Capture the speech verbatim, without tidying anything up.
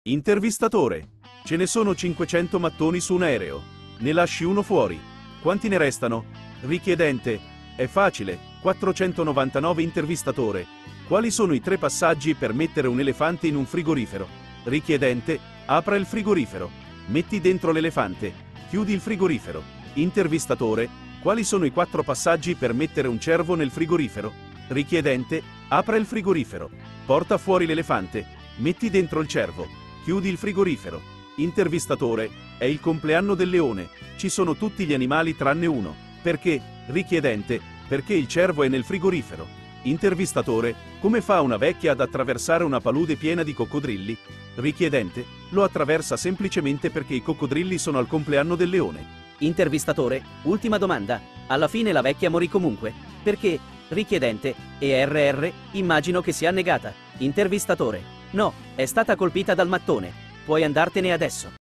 Intervistatore. Ce ne sono cinquecento mattoni su un aereo. Ne lasci uno fuori. Quanti ne restano? Richiedente. È facile. quattrocentonovantanove. Intervistatore. Quali sono i tre passaggi per mettere un elefante in un frigorifero? Richiedente. Apra il frigorifero. Metti dentro l'elefante. Chiudi il frigorifero. Intervistatore. Quali sono i quattro passaggi per mettere un cervo nel frigorifero? Richiedente. Apra il frigorifero. Porta fuori l'elefante. Metti dentro il cervo. Chiudi il frigorifero. Intervistatore. È il compleanno del leone. Ci sono tutti gli animali tranne uno. Perché? Richiedente. Perché il cervo è nel frigorifero. Intervistatore. Come fa una vecchia ad attraversare una palude piena di coccodrilli? Richiedente. Lo attraversa semplicemente perché i coccodrilli sono al compleanno del leone. Intervistatore. Ultima domanda. Alla fine la vecchia morì comunque. Perché? Richiedente. E erre erre, immagino che sia annegata. Intervistatore. No, è stata colpita dal mattone. Puoi andartene adesso.